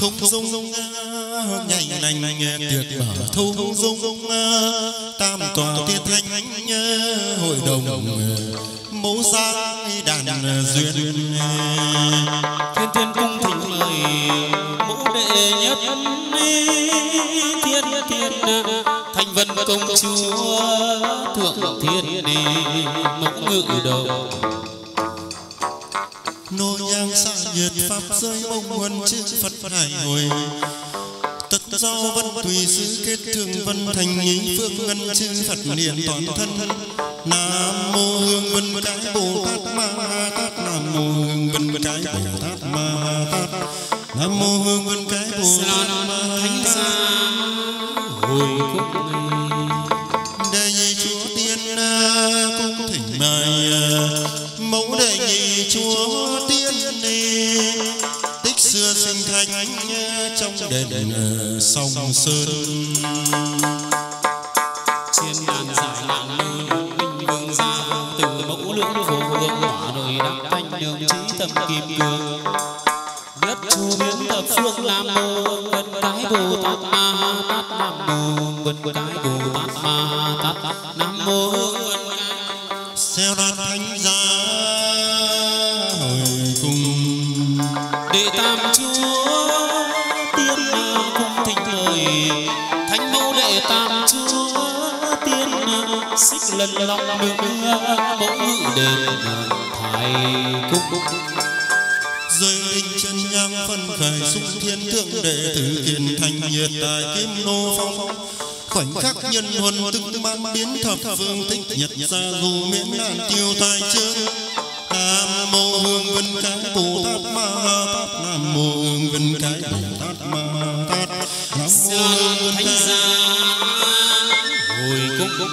thung dung nhảy nành tuyệt mở thung dung tam tòa tiên thánh hội đồng mẫu gia đàn duyên thiên thiên cung thỉnh mời mẫu đệ nhất thiên thiên thành vân công chúa thượng thiên mẫu ngự đầu nô nhang xạ nhiệt pháp giới mông huân chư Phật hải hồi tất do vân tùy sứ kết thường vân thành nhí phương ngân chư Phật niệm toàn thân nam mô hương vân cái bồ tát ma tát nam mô hương vân cái bồ tát ma tát nam mô hương vân cái bồ tát ma thánh gia hồi cung đệ nhị chúa tiên cung thỉnh mời mẫu đệ nhị chúa tiên tích xưa sinh thành trong đền sông sơn trên đàn giải nạn minh vương gia từ mẫu lưỡng vô vương hỏa đời đăng thanh đường trí tâm kim cương nhất chu biến tập phương nam mô vân cái bồ tát ma tát nam mô vân cái bồ tát ma tát nam mô vân cái xeo đoan thánh gia hồi cùng đệ tam chúa tiên cung thỉnh mời thánh mẫu đệ tam chúa tiên xích lần long đường mẫu ngự đền thái cung rơi linh chân nhang phân khởi xung thiên thượng đệ tử kiền thành nhiệt tại kim nô phong khoảnh khắc nhân huân từng man biến thập phương thích nhật ra dù miễn nạn tiêu tai chương nam mô hương vân cái bồ tát ma tát nam mô hương vân cái bồ tát ma tát nam mô hương vân thánh cái gia hồi cung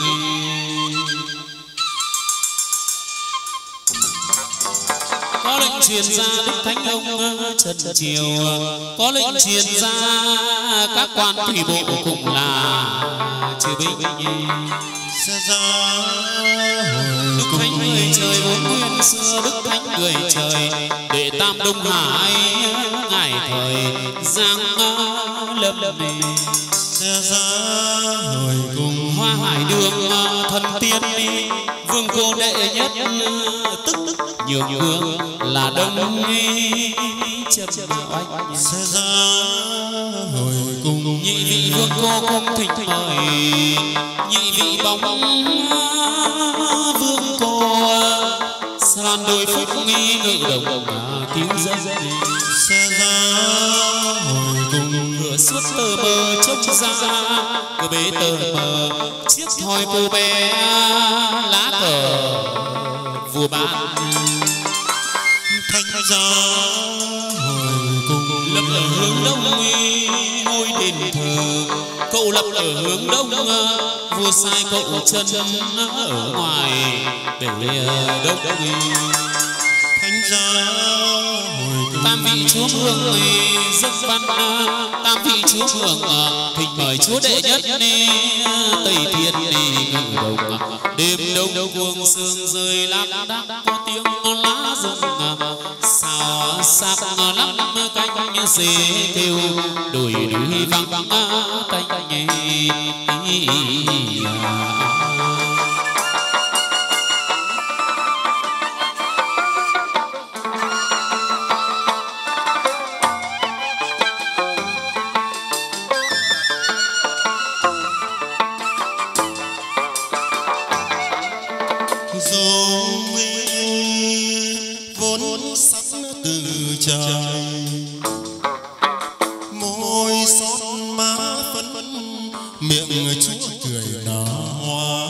có lệnh truyền ra đức thánh ông trần triều có lệnh truyền ra các quan thủy bộ cùng là chư binh sẽ ra đức thánh người trời vốn nguyên xưa đức thánh người trời đệ tam đông hải ngài thời giang lâm sẽ ra hồi cùng hoa hải đường thần tiên vương cô đệ nhất tức nhường vương là đông chậm oanh sẽ ra hồi cùng nhị vị vương cô cung thỉnh mời nhị vị bóng vương cô san đôi phúc nghi ngự đồng cứu dân sẽ ra hồi cùng cửa suốt tờ mờ trông ra cửa bế tờ mờ chiếc thoi cô bé lá cờ vua ban thanh gia hồi cùng lập ở hướng đông ngôi đền thờ cậu lập ở hướng đông vua sai cậu chân ở ngoài để đông thanh gia hồi cùng tam vị chúa hương dân văn tam vị chúa hương thỉnh mời chúa đệ nhất tây thiên ngự đồng đêm đông cuồng sương rơi lác đác có tiếng lá rụng sao sắc lắm cánh dê kêu đồi núi vắng cánh nhẹ vốn sắc từ trời môi son má phấn miệng chúa cười nở hoa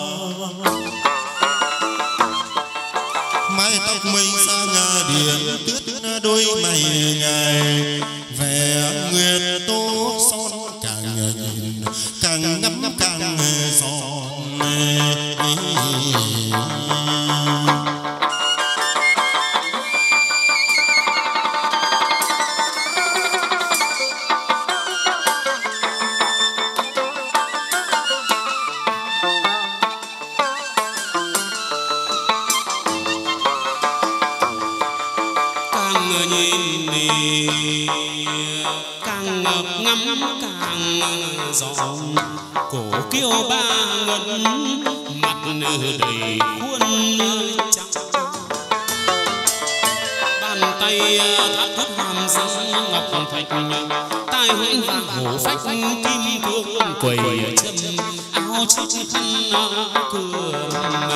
mái tóc mây xa ngà điện tướt đôi mày ngài vẻ nguyệt tố son càng nhìn càng ngắm càng giòn ngắm càng gió cổ kiêu ba ngân mặt đầy khuôn trắng bàn tay thắt thắt hàm răng ngọc thạch tai hãnh vàng hổ phách kim cương quầy châm áo chiếc khăn cường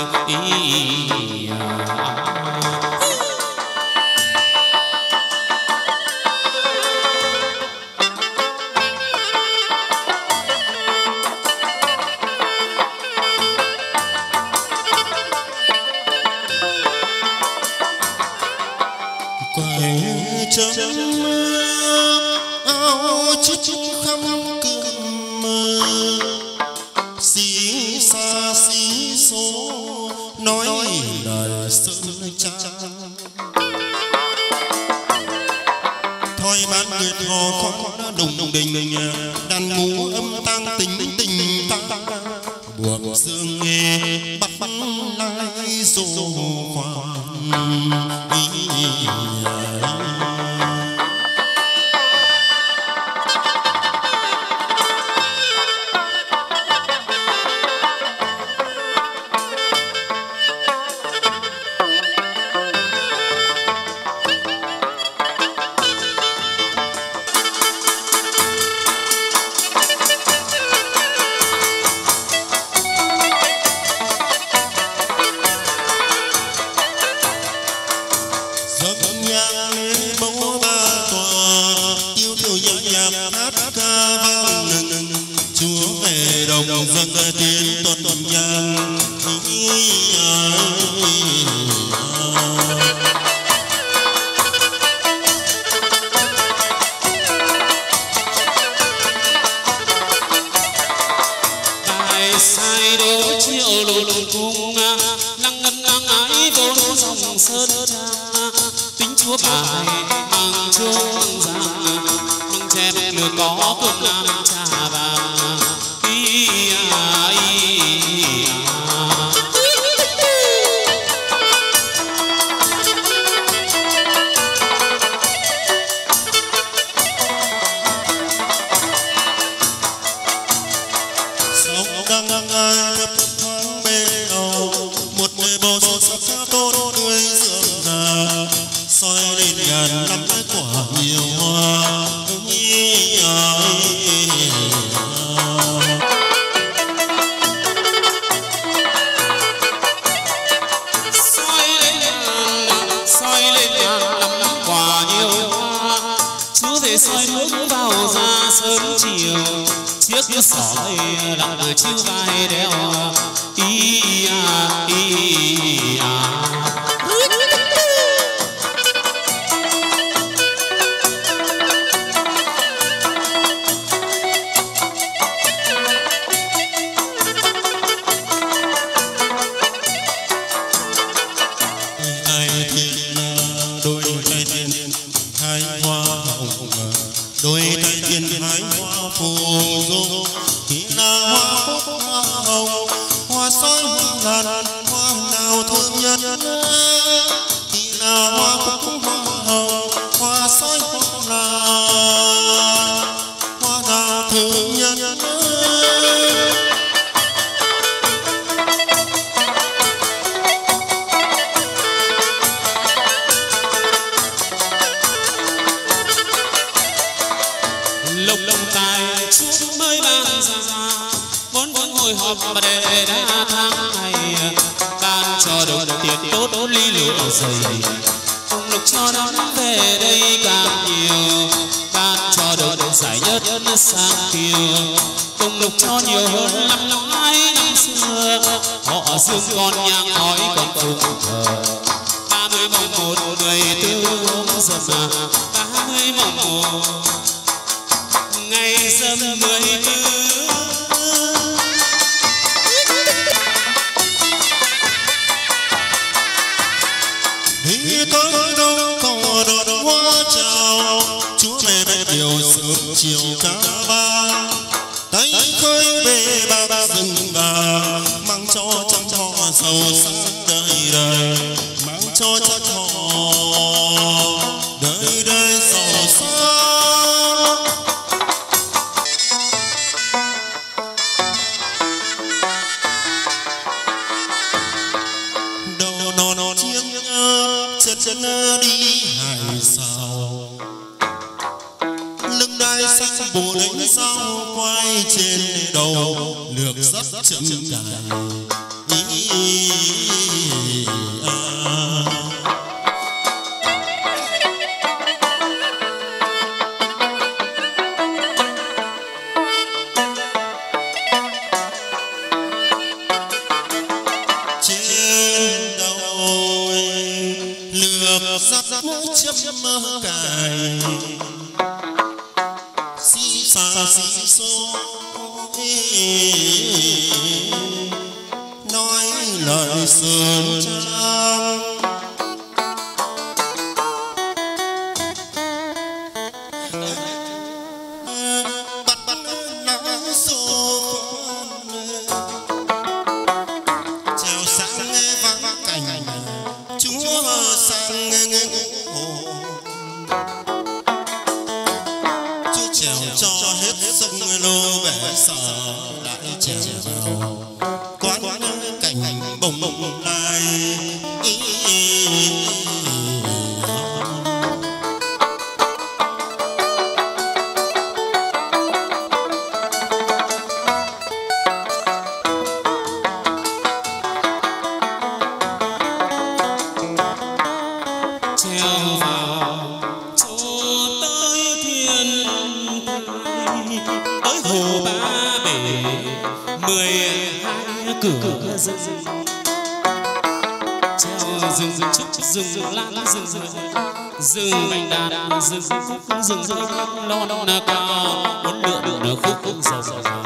áo chiếc khăn cương xí xa xí số nói lời sơn cha thôi bán nguyệt hò khoan đùng đình đàn ngũ âm tang tình tình ta buộc dương nghe bắt lai dô khoan chân đi hải xào, lưng đai xanh bồ đánh sao quay trên đầu lược rất chậm cài. Trên đầu lược rất chậm cài, xí xa xí xô nói lời sơn trang. Bắt nắng xô treo sáng vắng cảnh chúa sang ngủ, chúa trèo cho hết sông lô bể sở lại trèo vào quán cảnh bồng bồng lại. treo vào chỗ tới thiên thai, tới hồ Ba Bể 12 cửa rừng, treo rừng trúc rừng lan rừng bạch đàn rừng lon cao uốn lượn khúc dầu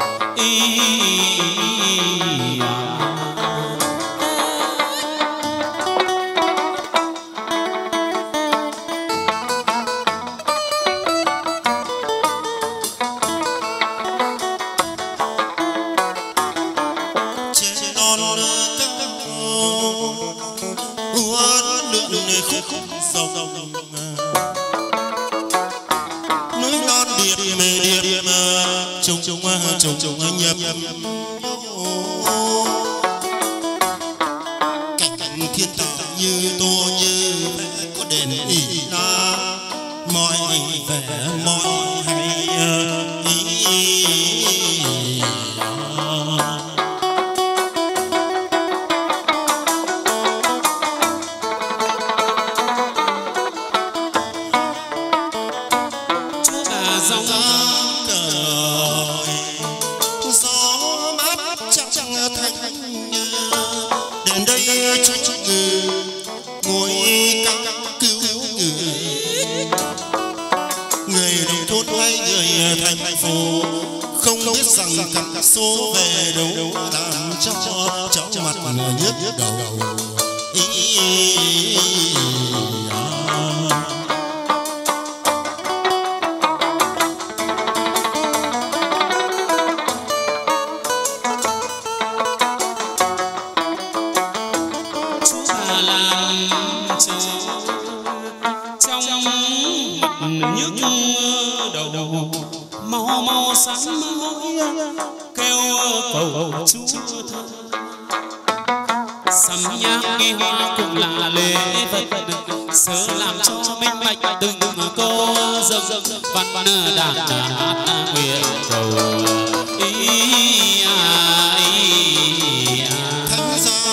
khúc dầu núi non điệp trùng nhập cảnh thiên tạo như tô như có đền ỉ na mọi vẻ mọi hay gió mát chẳng thành đến đây chú ngồi cao cứu người đồng thôn hay người thành phố không biết rằng cả số về đâu làm cho cháu mặt nhức đầu. nhức đầu mau sám hối kêu cầu Chúa thơ, sắm nhang nghi hoa cũng là lễ vật sớ làm cho minh bạch từng câu dâng văn đàn hát nguyện cầu thánh giá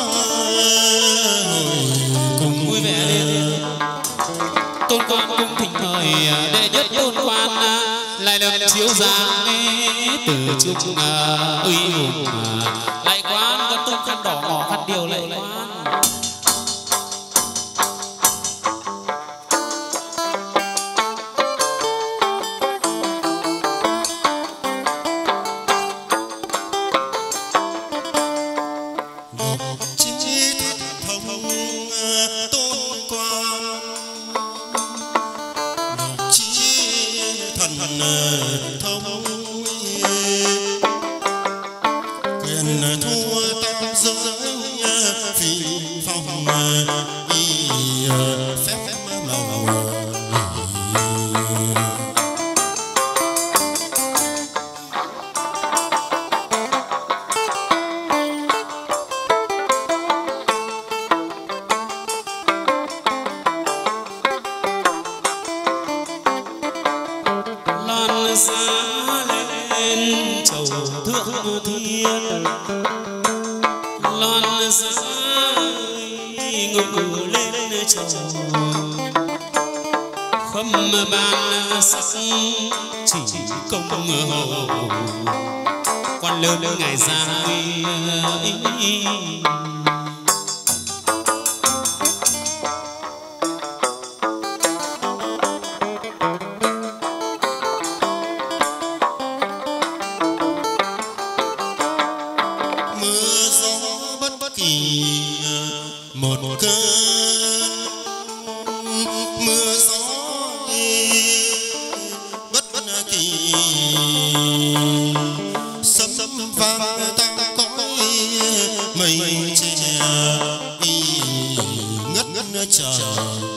cùng vui vẻ lên. Tôn quan cung thỉnh mời đệ nhất tôn quan lại lần chiếu giang từ trung uy hùng lại quan có tôn khăn đỏ ngỏ khăn điều lại quan. thông quyền thua tam giới phi phong phép màu ban sắc chỉ công hồ quan lớn ngài giang uy. Một cơn mưa gió bất kỳ sấm vang ta cõi mây che ngất trời.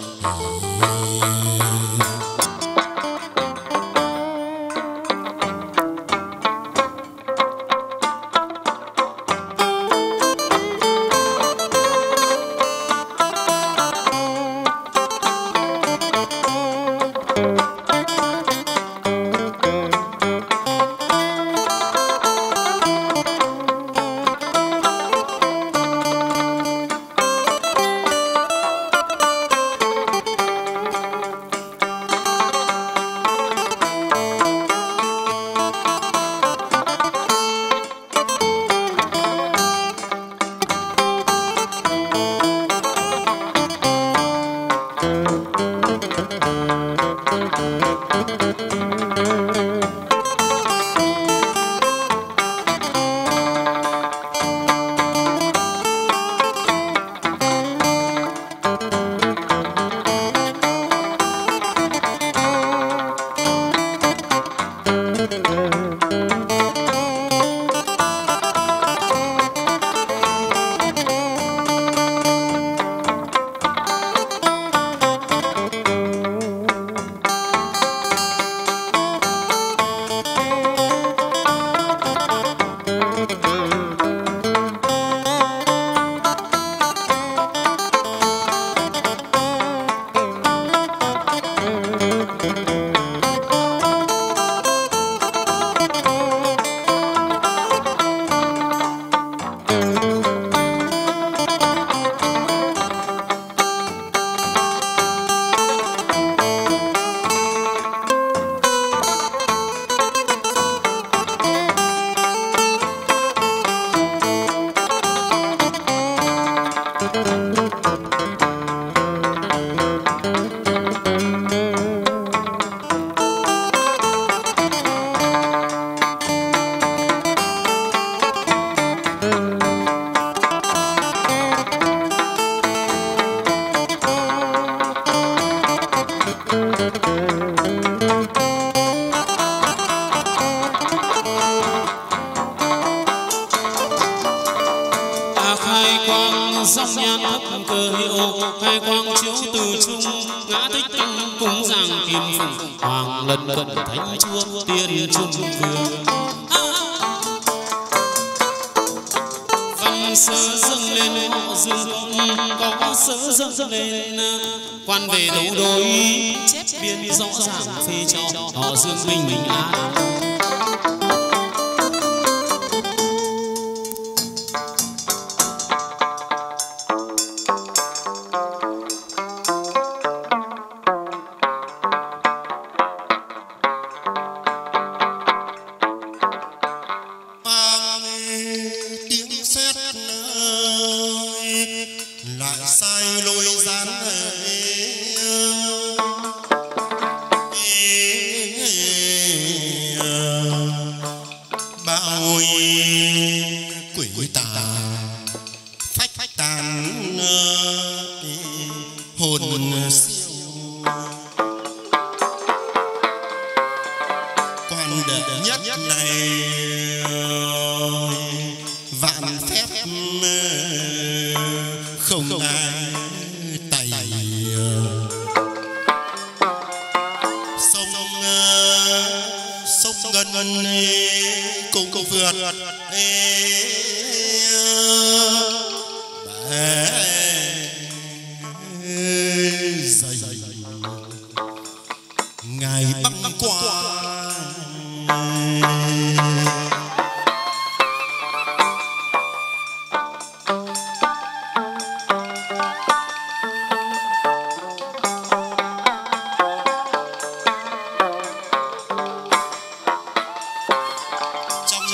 Quan về đấu đối chép biên rõ ràng phê cho họ dương bình an.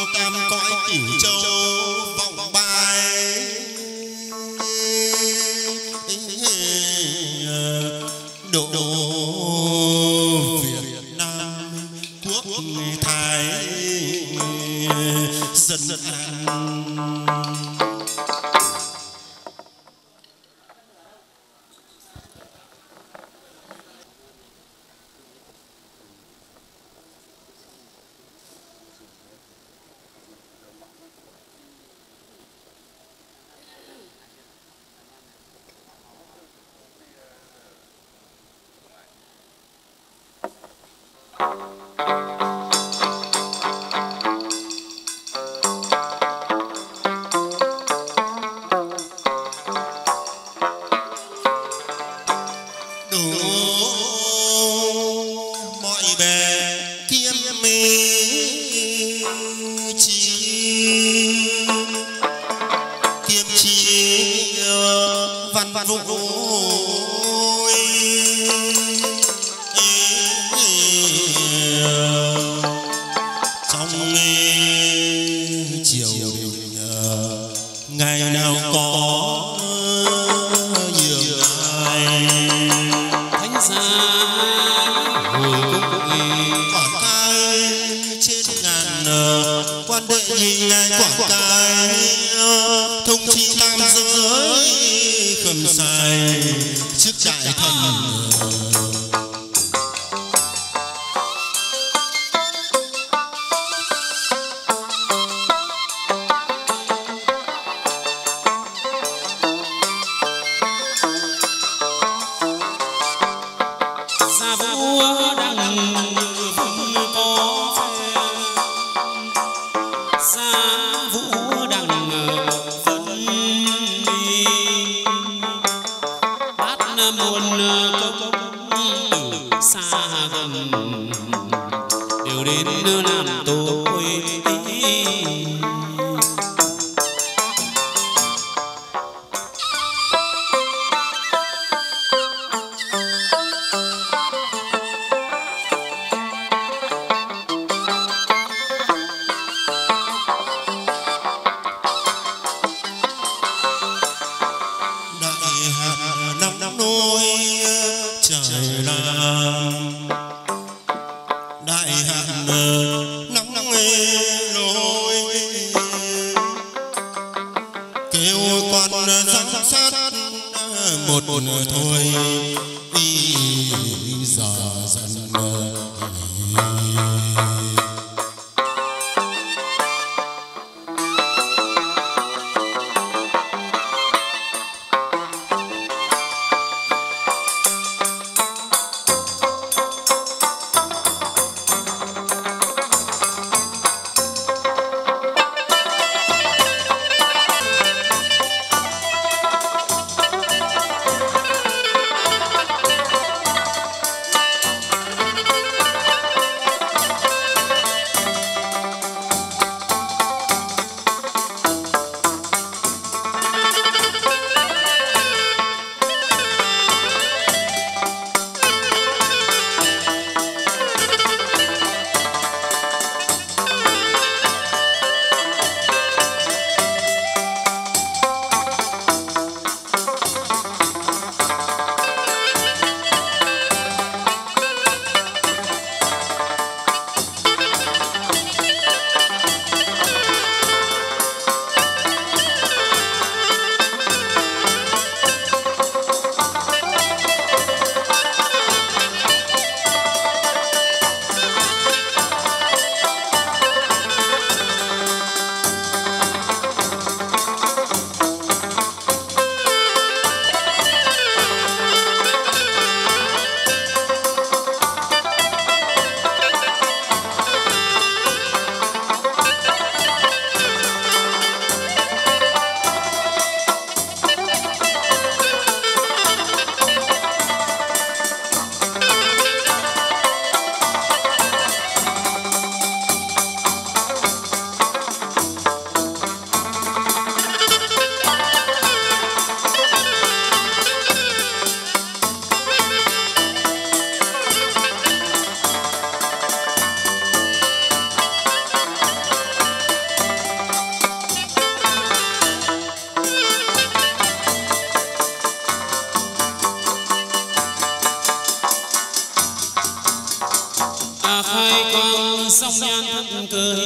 tam cõi cửu châu vọng bài độ Việt Nam quốc thái dân an.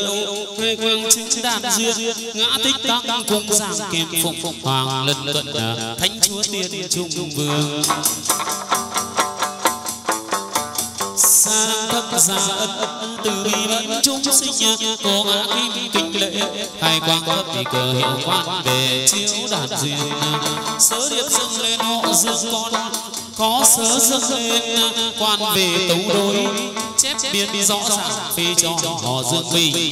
khai quang chứng đàn duyên ngã tích tăng cung giang kim phụng hoàng lân cận thánh chúa tiên trung vương sang thấp gia ân từ bi vẫn chúng sinh cố ngã kim kinh lễ khai quang thấp thì cờ hiệu quan về chiếu đàn duyên sớ điệp dâng lên hộ dương con có sớ dâng lên quan về tấu đối chép biên rõ ràng phê cho họ dương bình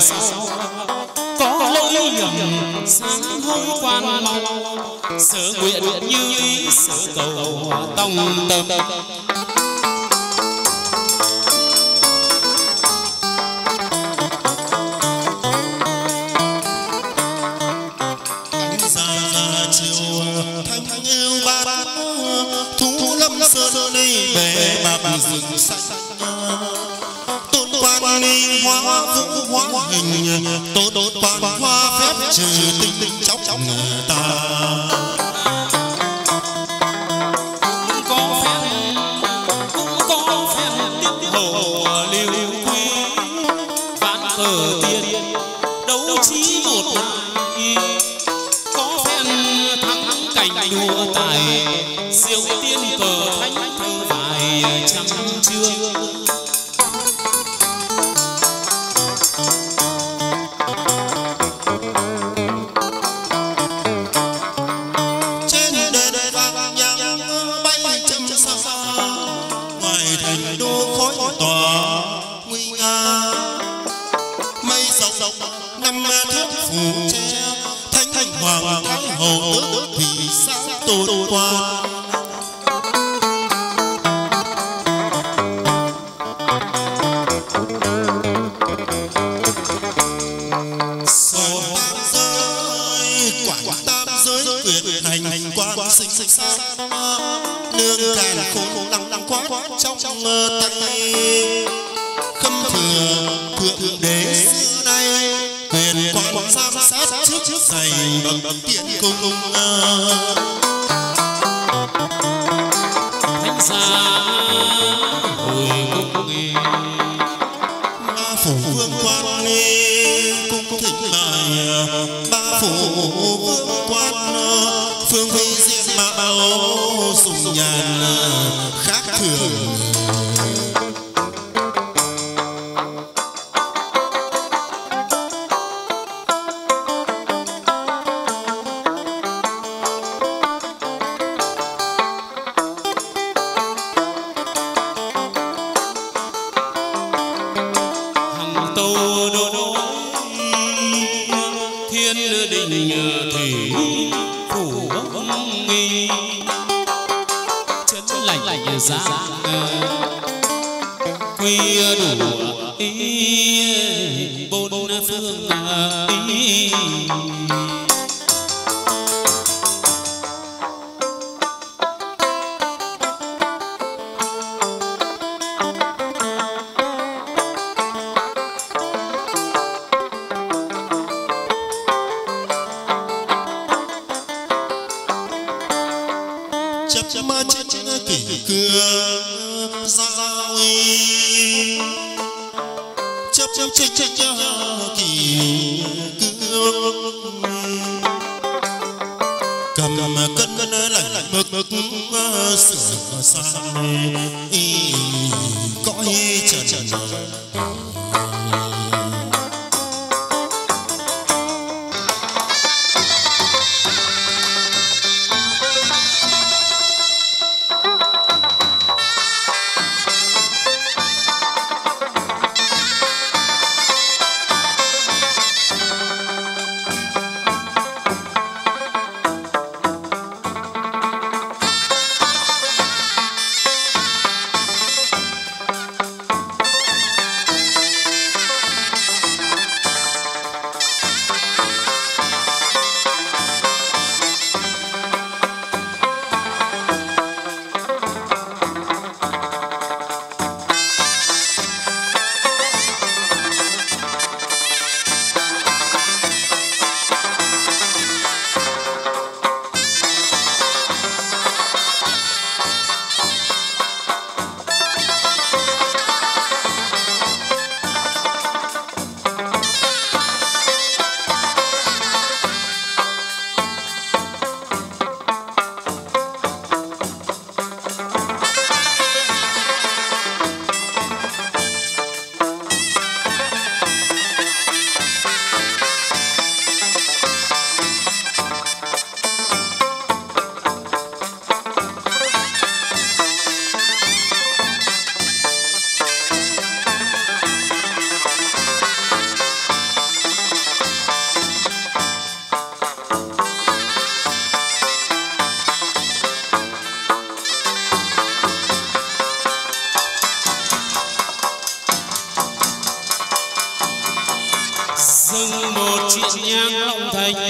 sau có lỗi nhầm sáng hối quan mong sở nguyện như ý sở cầu tông tâm sơn đi bể bạc rừng xanh tôn quan ni hóa vũ hóa hình tôn quan hoa phép trừ tinh chóc người ta cũng có phép tiếp hậu lưu quý vạn cờ tiền đấu trí một lại có phép thắng cảnh đua tài diệu tiên cờ thánh thơ vài trăm chương trên đời vàng nhang bay trăm xa ngoài thành đô khói tỏa nguy nga mây dọc năm thước phủ che thánh hoàng thái hậu tước thị sáng tôn quan sinh sát nương càn khôn lăng quát trong tay khâm thừa thượng đế xưa nay quyền quan giám sát trước dày bậc tiện cung thánh gia hồi cung ba phủ vương quan cung thỉnh lại ba phủ vương quan phương huy diện mạo sùng nhàn khác thường hằng tâu đô thiên đình thủy phủ nghi chân lạnh giang quy đủ bốn phương chấp ma chết kỷ cương giao chấp kỷ cương cầm cân lạnh mực sửa sang cõi trần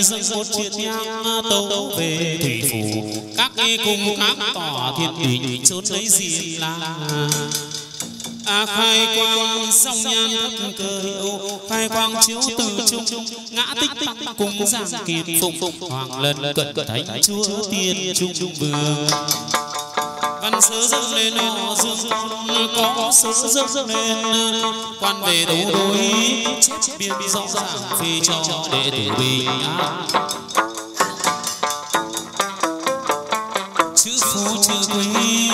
dâng một chiếc nhang tấu về thủy phủ, các nghi cùng các tỏ thiên đình chốn lấy diêm la. Khai quang song nhan thất cơi ô, khai quang chiếu từ trung ngã tích cùng giang kiệt phụng hoàng lân cận thánh chúa tiên trung vương. Văn sớ dâng lên họ dương có sớ dâng lên quan về đấu đối chép biên rõ ràng phi cho đệ tử bình an. Chữ phú chữ quý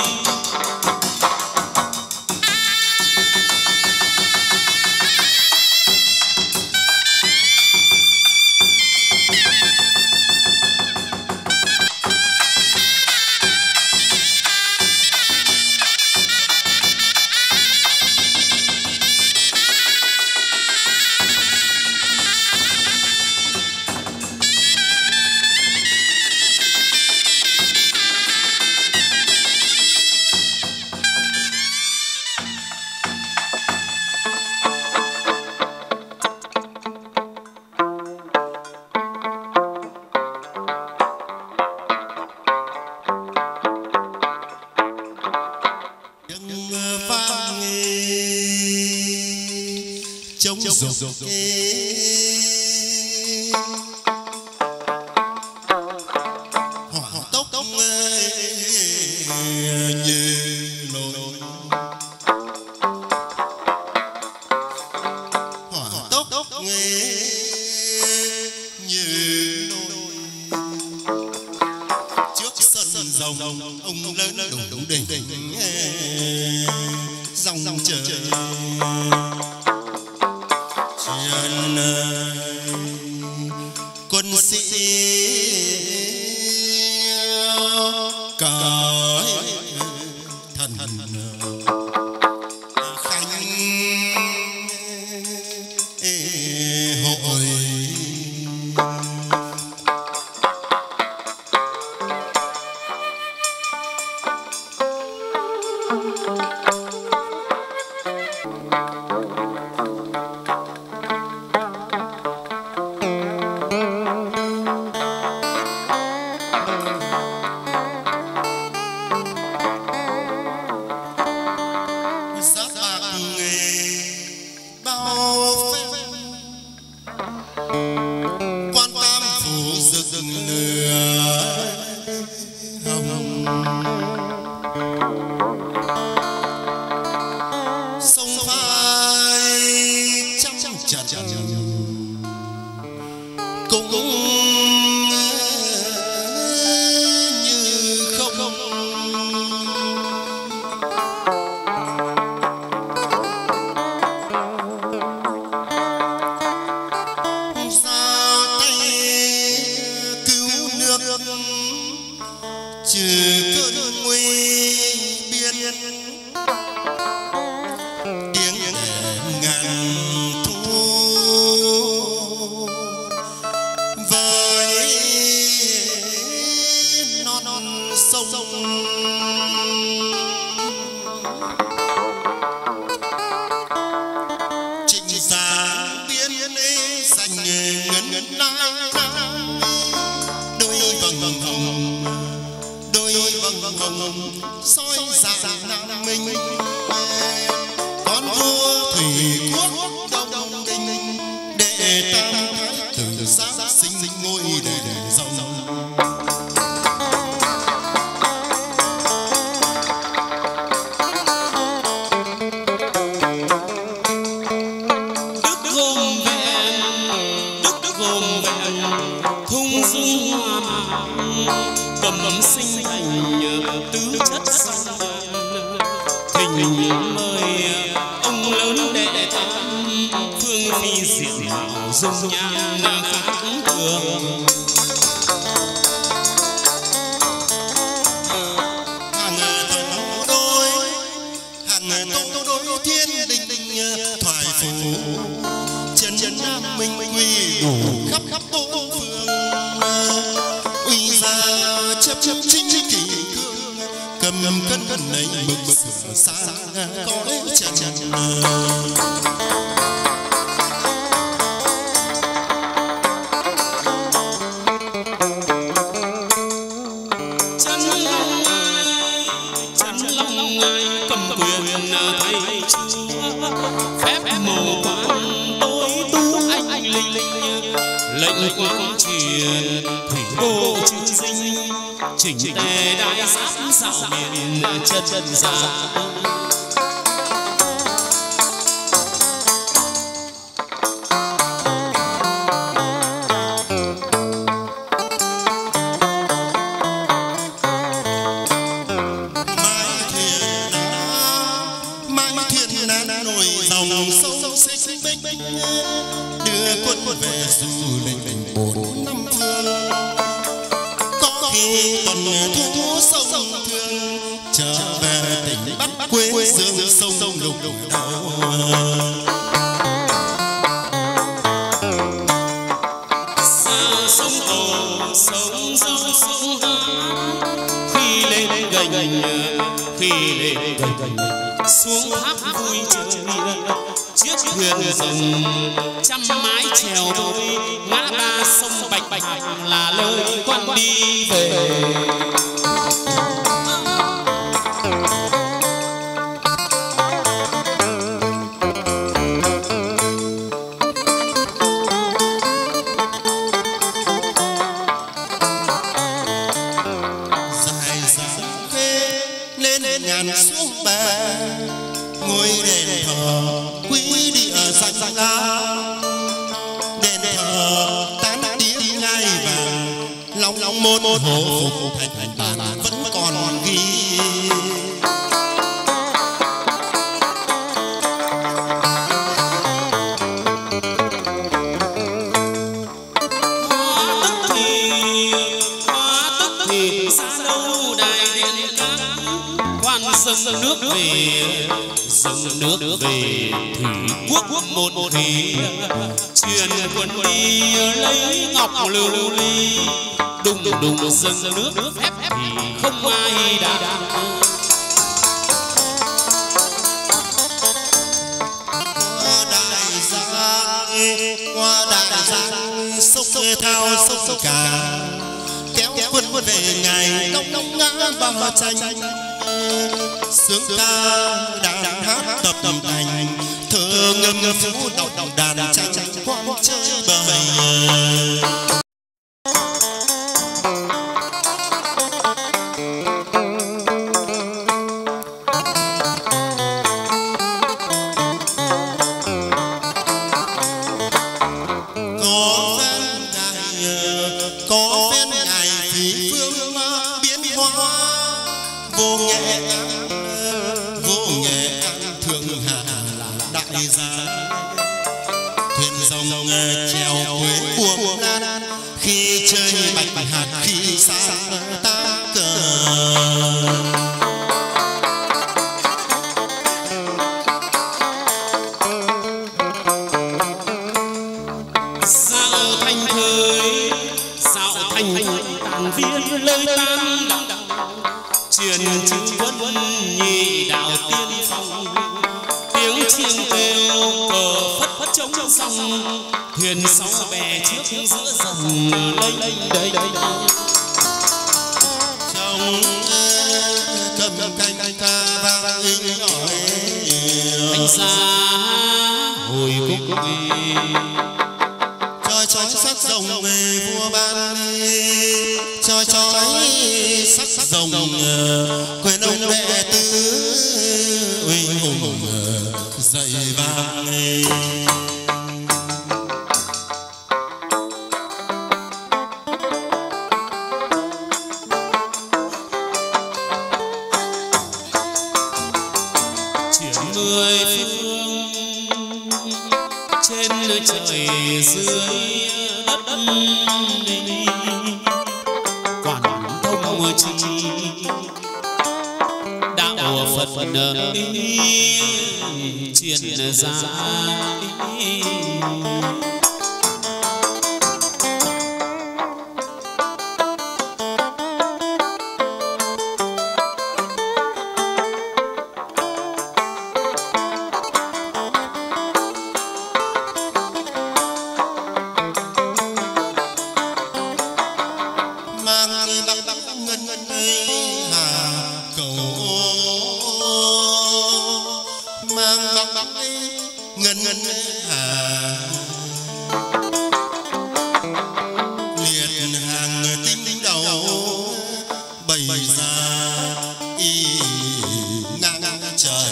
dục hỏa tốc như nồi, hỏa tốc như nồi. Trước sân rồng ông lớn đủ đỉnh dòng trời quân sĩ cởi thần khánh hội. quyền thầy chúa phép mầu quan tối tú anh linh lệnh quang truyền thủy đô chư dinh chỉnh tề đại giáp sao miền chân gian. Đưa quân về du lịch 4 năm phương, có khi còn thu sông Thương trở về tỉnh Bắc quê dương sông đục đau. Sông Cầu sông sông khi lên gành khi lên gành xuống thác vui chơi chiếc thuyền rồng trăm mái chèo đôi ngã ba sông bạch bạch là lời quan đi về. Dài dòng khê lên ngàn xuống bè, ngôi đền thờ quý địa danh la, đền thờ tán tiếng ngai vàng long môn hộ phục thành bản vẫn còn ghi. Xa đâu đài điện các quan dâng nước về thủy quốc một thủy truyền quân đi lấy ngọc lưu ly đùng dâng nước phép thì không ai đã. Qua đại giang sông thao sông cả kéo quân về ngày công ngã ba tranh, sướng ca đàn hát tập thành thơ ngâm phú đọc đàn tranh quang chơi bời. Có phen ngày phí phương biến hóa, vô nghệ an thượng hạ là đại gia. Thuyền rồng chèo quê buồm lan, khi chơi bạch hạt khi sang ta cờ. tàng viên lời tam truyền chữ quân nhị đạo tiên phong, tiếng chiêng kêu cờ phất phất trống sông, thuyền sáu bè trước giữa dòng lênh đênh trong cầm canh ca vang hỏi anh xa hồi cung chói sắc rồng về vua ban, chói sắc rồng quyền ông đệ tứ uy hùng dậy vang. mười phương trên trời dưới đất quản thông chi đạo Phật truyền ra mang bóng ngân hà liệt hàng tinh đầu bày ra ngang trời.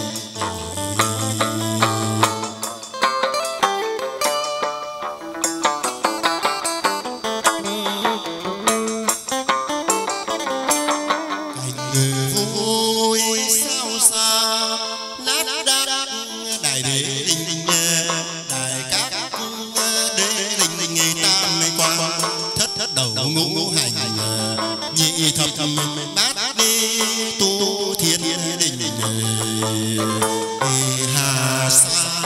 Ngũ hành nhị thập bát đi tu thiên đình hà sa.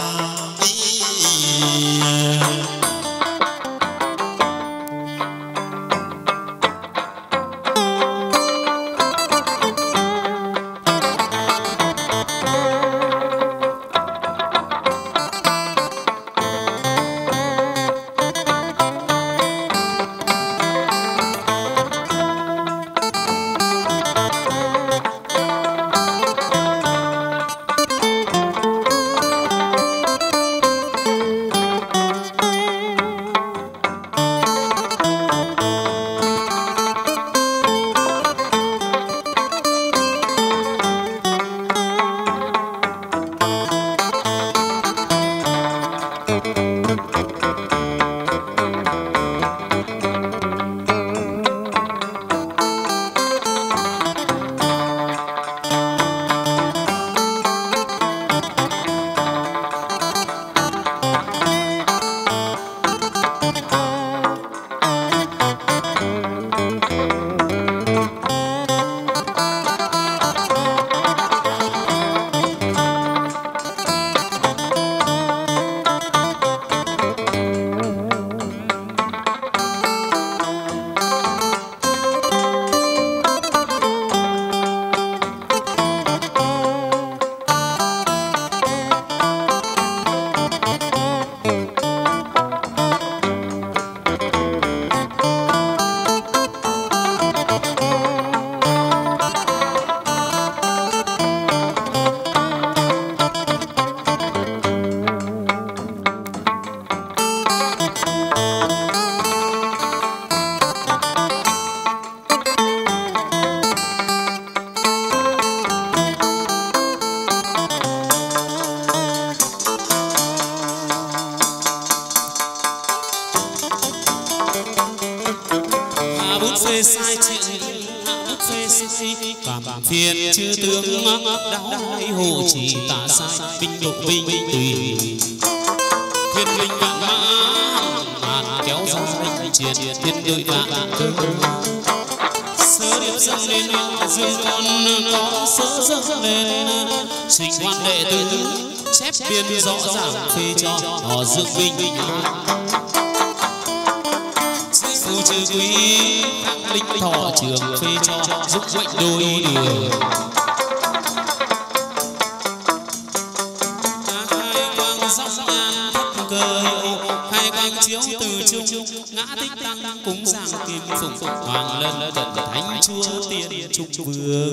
Cảm phiền chư tướng đáo hộ chỉ tả sai binh độ binh tùy thiên linh vạn mã màn kéo dài triệt thiên đội vạn sớ điệp dâng lên dương con có sớ dâng lên trình quan đệ tử chép biên rõ ràng phê cho họ dương binh phu chư quý các linh thọ trường phê cho giúp mệnh đôi đường. Hai quang song nhan thất cơ hiệu, hai quang chiếu từ trung ngã tích tăng cúng giang kim phụng hoàng lân cận thánh chúa tiên trung vương.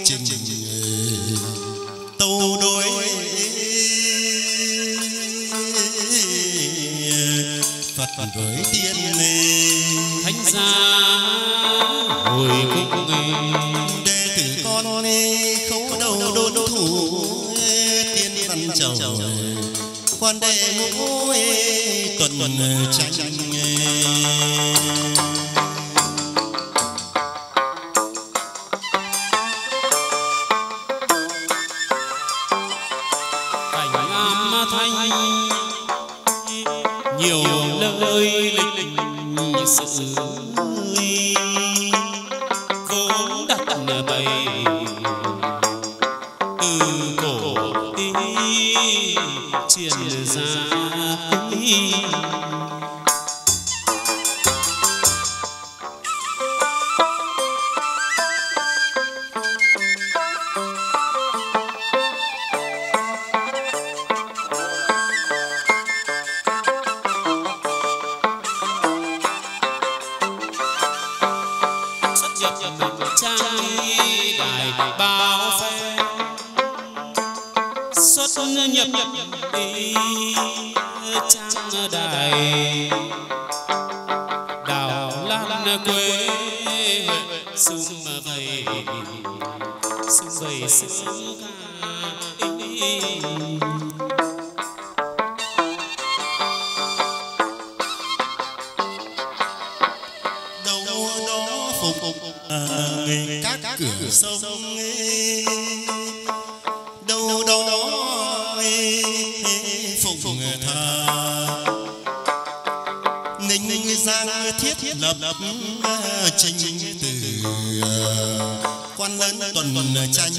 trình tâu đối Phật với tiên thánh gia hồi cung đệ tử con khấu đầu đôn thủ tiên văn chầu quan đệ ngũ tuần tranh nhiều lời lịch sự vốn đặt bày từ cổ tí truyền ra nhập đi trang đài đào lan quê sum vầy sướng ca đâu đó phục các cửa sông đâu đó phụng thà ninh giang thiết lập trình từ quan lớn tuần tranh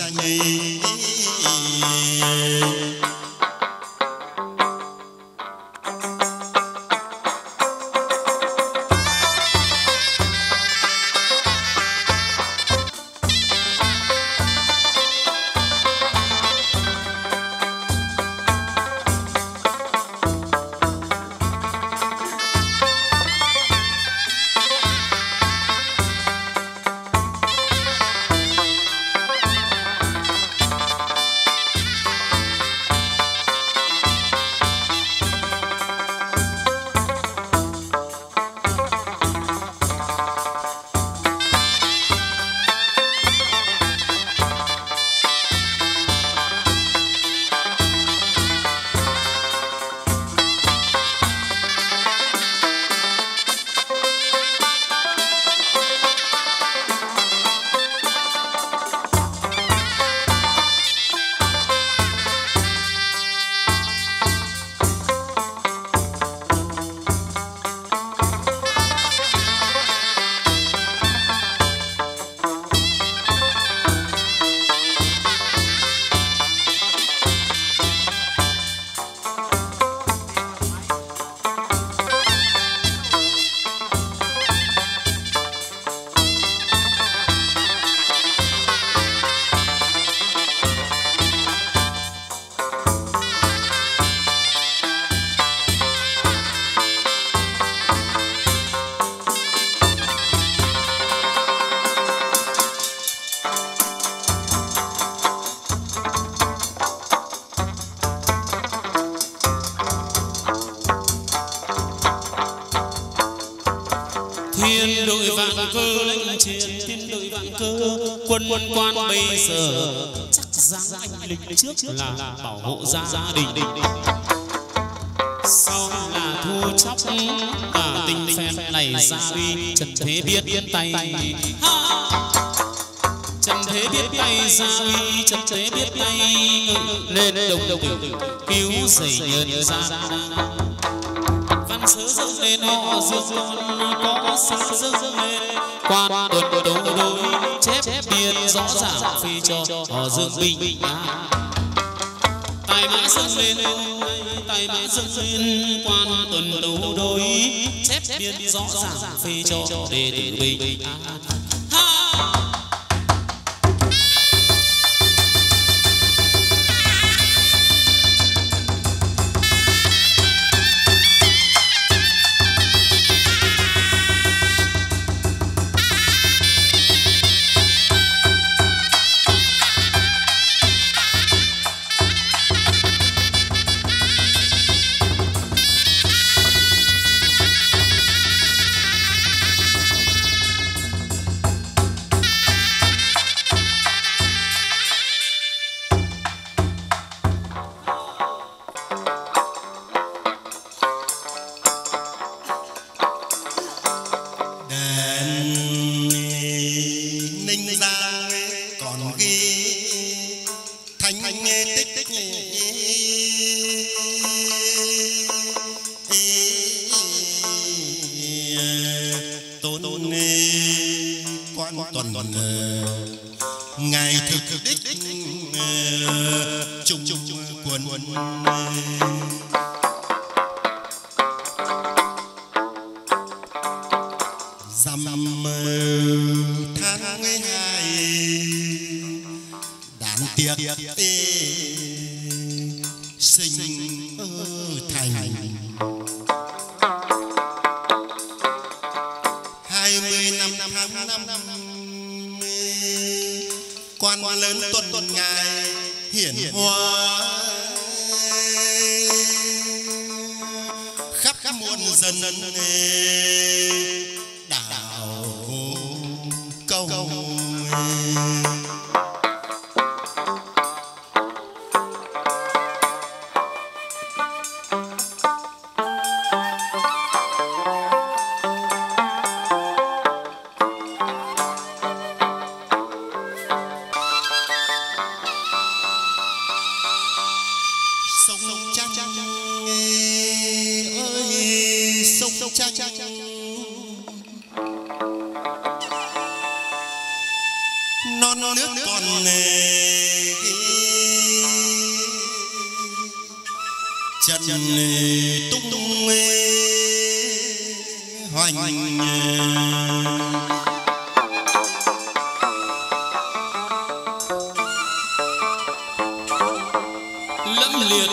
thiên đội vạn cơ lãnh chiến thiên đội vạn cơ quân quan bây giờ chắc dáng anh lịch trước là bảo hộ gia đình sau là thu chóc cả tình phen này ra uy trần thế biết tay trần thế biết tay ra uy trần thế biết tay lên đồng tử cứu dậy nhân gian văn sớ dâng lên họ dương có sớ dâng lên quan tuần đấu đôi chép biên rõ ràng phi cho họ dương bình tài mã dâng lên tài mã dâng lên quan tuần đấu đôi chép biên rõ ràng phi cho đệ tử bình tôn quan tuần ngài thực đích chung quần dằm tháng 12 đàn tiệc sinh thành 20 năm tháng 5 quan lớn tuần ngài hiển hóa khắp muôn dân đảo câu non nước còn chân tung hoành lẫm liệt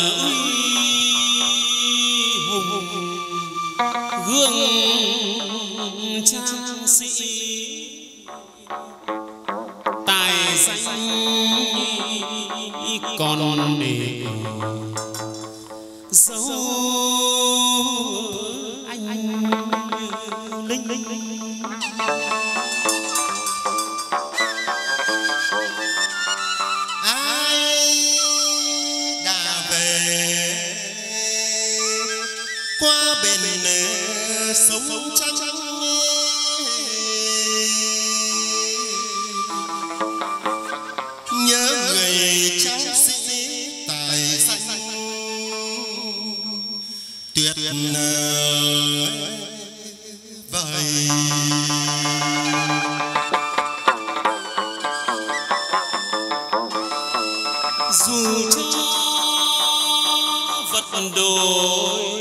hùng gương trang sĩ tài danh còn để dấu anh linh ai đã về qua bên sống trắng nhớ người cháu sĩ tài danh tuyệt vời dù cho vật đổi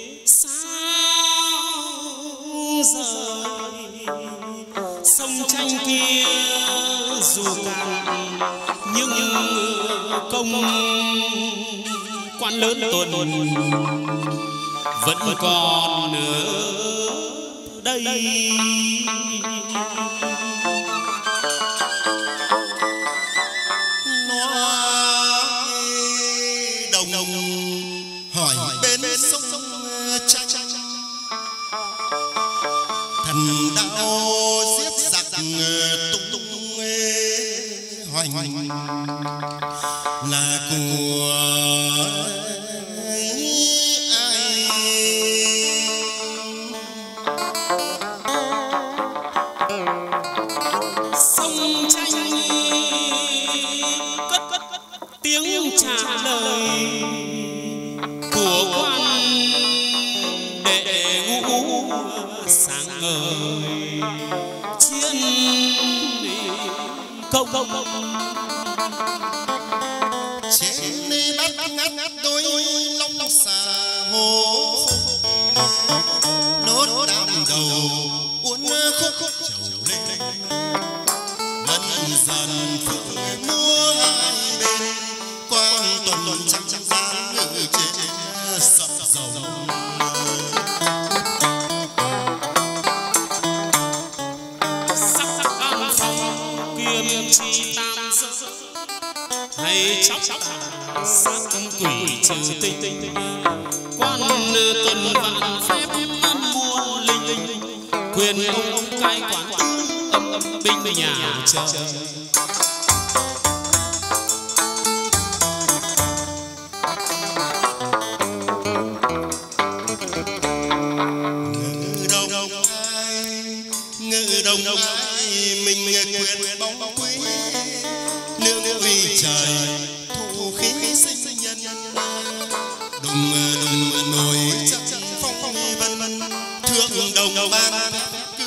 sao rời sông tranh kia dù cạn nhưng công quan lớn tuần vẫn còn ở đây đồng hỏi bên sông tranh thần đạo giết giặc tung hoành là của ai sông tranh cất tiếng trả lời của quan đệ ngũ sáng ngời chiến công trên đây bắt ngắt đôi long xà hồ nốt đạm đầu uốn khúc trầu lên lần dần phượng múa hai bên quang tuần trắng gian ngự trên sập rồng sắc cam phong kiếm chi tam giới hay chóc sát quỷ trừ tinh quan tuần vạn phép muôn linh quyền ông cai quản âm binh nhà chờ ngự đồng ai mình quyền bóng quý nương uy trời thu khí sinh nhân đùng nổi chân phong vân thượng đồng ban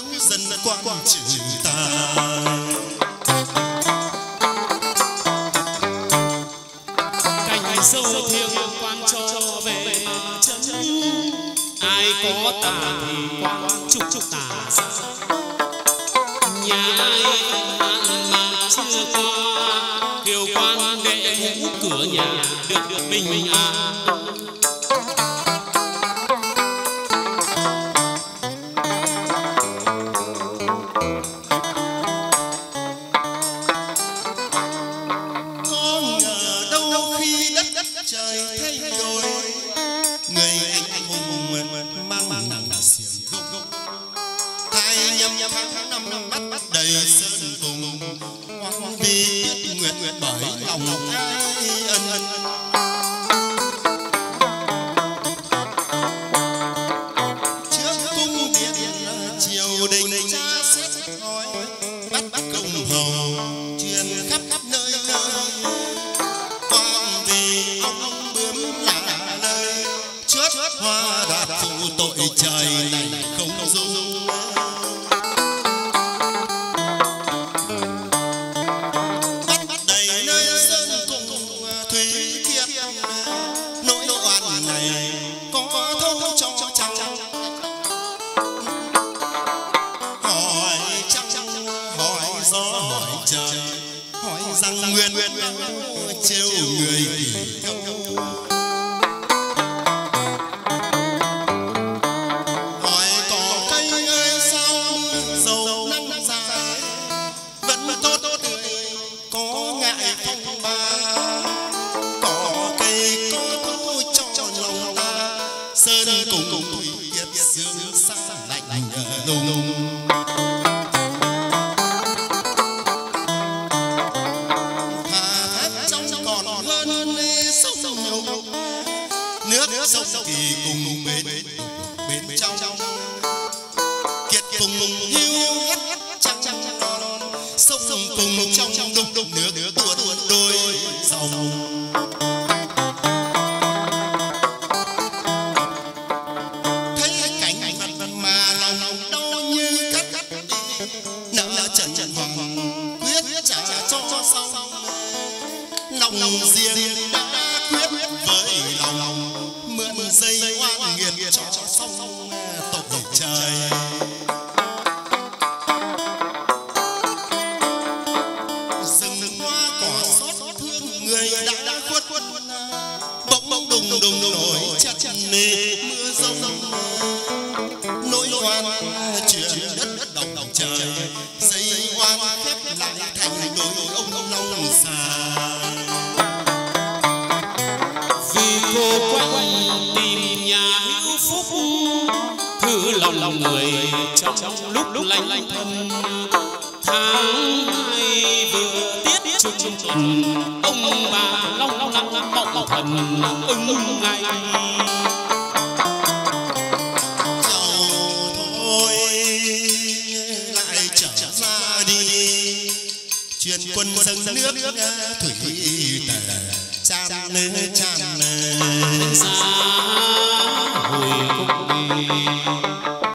quan trừ ta. Cảnh sâu thiêng quan cho về chân, ai có tà thì quan chúc tà ra. Nhà ai mà chưa qua kiều quan đệ ngũ cửa nhà được bình an. Quân dâng nước thủy tề, chan